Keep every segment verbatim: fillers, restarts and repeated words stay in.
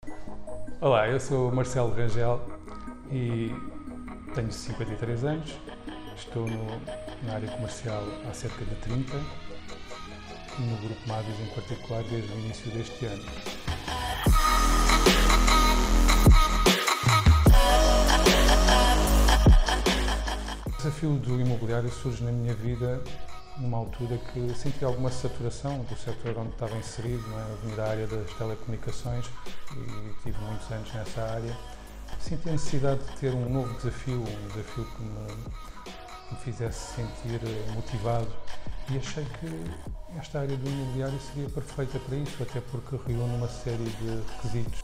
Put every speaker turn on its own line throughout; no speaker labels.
Olá, eu sou o Marcelo Rangel e tenho cinquenta e três anos, estou no, na área comercial há cerca de trinta e no Grupo Madis em particular desde o início deste ano. O desafio do imobiliário surge na minha vida numa altura que senti alguma saturação do setor onde estava inserido, não é? Eu vim da área das telecomunicações e tive muitos anos nessa área. Senti a necessidade de ter um novo desafio, um desafio que me, me fizesse sentir motivado e achei que esta área do imobiliário seria perfeita para isso, até porque reúne uma série de requisitos.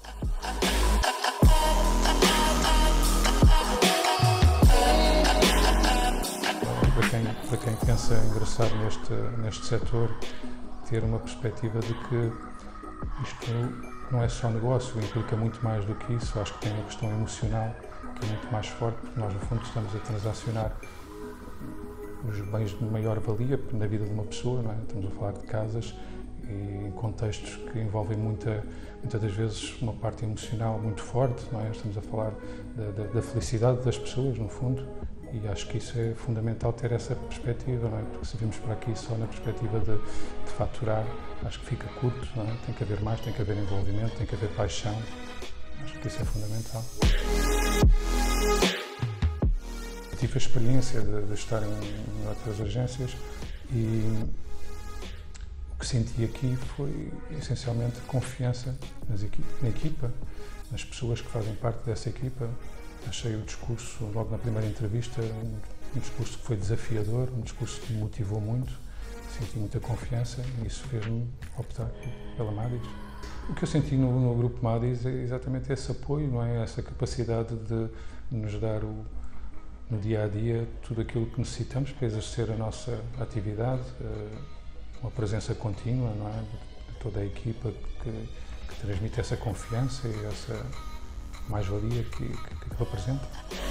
Para quem, para quem pensa ingressar neste, neste setor, ter uma perspectiva de que isto não é só negócio, implica muito mais do que isso. Acho que tem uma questão emocional que é muito mais forte, porque nós no fundo estamos a transacionar os bens de maior valia na vida de uma pessoa, não é? Estamos a falar de casas e em contextos que envolvem muita, muitas das vezes uma parte emocional muito forte, não é? Estamos a falar da, da, da felicidade das pessoas, no fundo. E acho que isso é fundamental, ter essa perspectiva, não é? Porque se vimos para aqui só na perspectiva de, de faturar, acho que fica curto, não é? Tem que haver mais, tem que haver envolvimento, tem que haver paixão. Acho que isso é fundamental. Tive a experiência de, de estar em, em outras agências e o que senti aqui foi essencialmente confiança nas equipe, na equipa, nas pessoas que fazem parte dessa equipa. Achei o discurso, logo na primeira entrevista, um discurso que foi desafiador, um discurso que me motivou muito, senti muita confiança e isso fez-me optar pela Madis. O que eu senti no, no Grupo Madis é exatamente esse apoio, não é? Essa capacidade de nos dar o, no dia a dia tudo aquilo que necessitamos para exercer a nossa atividade, uma presença contínua, não é? De toda a equipa que, que transmite essa confiança e essa mais-valia que, que, que representa.